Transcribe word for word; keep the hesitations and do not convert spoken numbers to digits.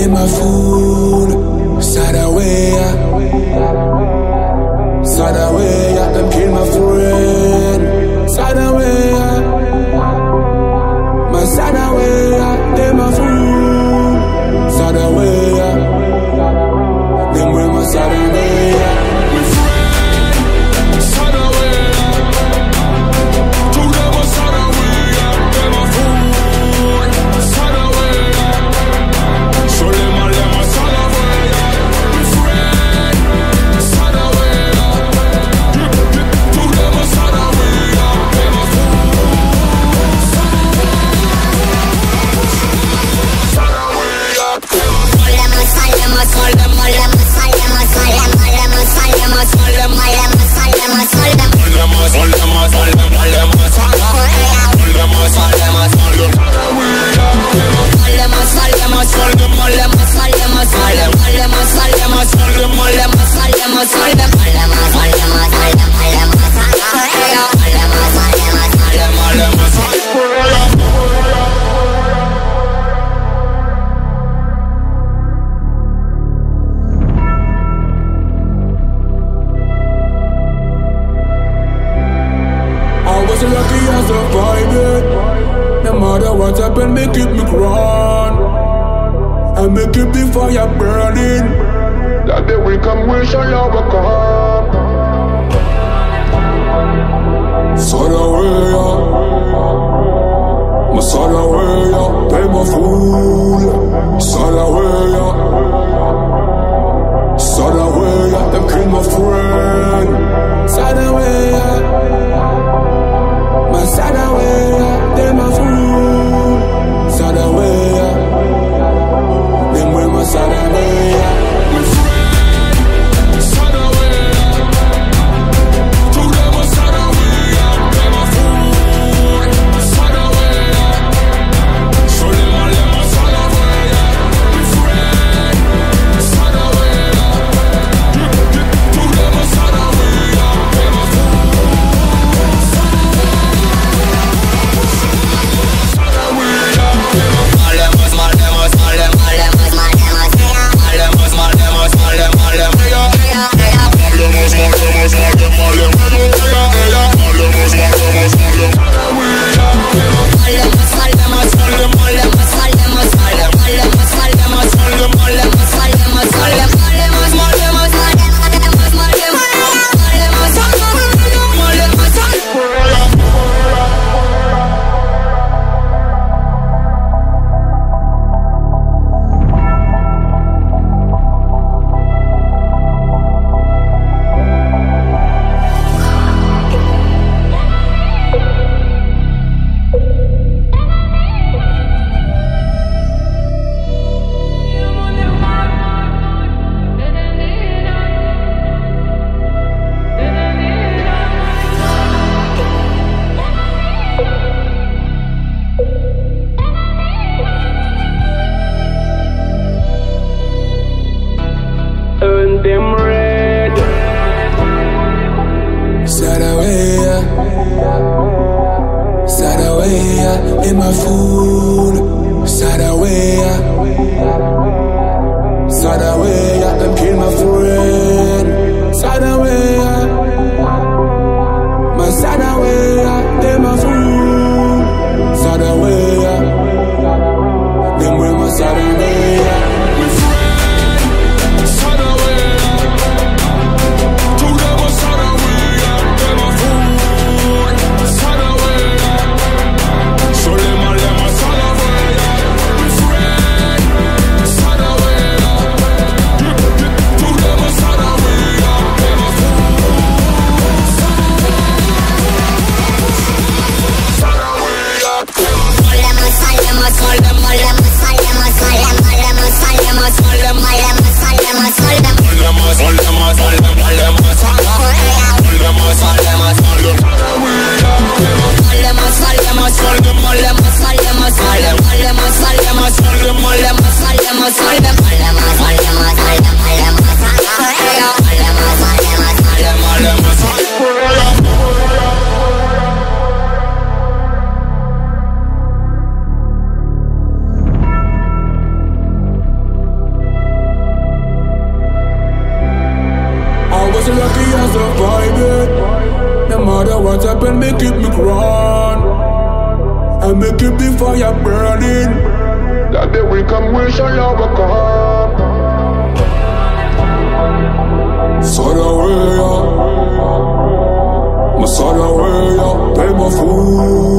in my food. Sadawaya, Sadawaya, them kill my friend. Sadawaya, my Sadawaya, them my food. Sadawaya, them with my Sadawaya. Lucky I survived it. No matter what happened, me keep me ground. And me keep the fire burning. That day we come, we shall overcome. Sadawaya, my Sadawaya, they my fool. Sadawaya, Sadawaya, them kill my friend. Sadawaya, my Sadawaya, they my fool. Sadawaya, them with my Sadawaya. My friend, Sadawaya, to them my Sadawaya, they my fool. Sadawaya, show them all them my Sadawaya. My friend, Sadawaya, to them my Sadawaya, they my fool. Them red. Sadawaya, Sadawaya, in my food. Sadawaya, Sadawaya, them kill my friend. Sadawaya, my Sadawaya, they my food. Sadawaya, them with my Sadawaya. and me keep the fire burning. That day we come, we shall overcome. So the way up, my son away up, pay my food.